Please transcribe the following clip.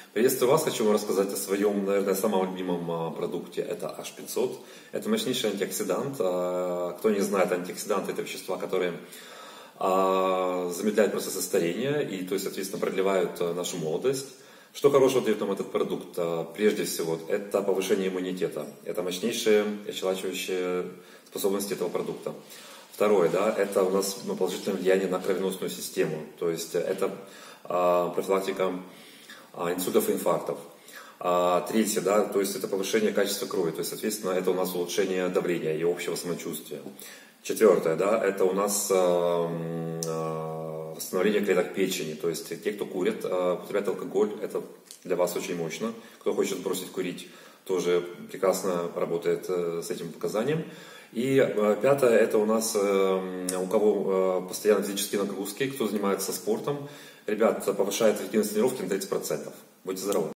Приветствую вас, хочу вам рассказать о своем, наверное, самом любимом продукте, это H500. Это мощнейший антиоксидант. Кто не знает, антиоксиданты — это вещества, которые замедляют процессы старения и, то есть, соответственно, продлевают нашу молодость. Что хорошего дает нам этот продукт? Прежде всего, это повышение иммунитета. Это мощнейшие очелачивающие способности этого продукта. Второе, да, это у нас положительное влияние на кровеносную систему. То есть это профилактика инсультов и инфарктов. Третье, да, то есть это повышение качества крови. То есть, соответственно, это у нас улучшение давления и общего самочувствия. Четвертое, да, это у нас восстановление клеток печени. То есть те, кто курит, употребляет алкоголь, это для вас очень мощно. Кто хочет бросить курить, тоже прекрасно работает с этим показанием. И пятое, это у нас у кого постоянно физические нагрузки, кто занимается спортом. Ребят, повышает эффективность тренировки на 30%. Будьте здоровы!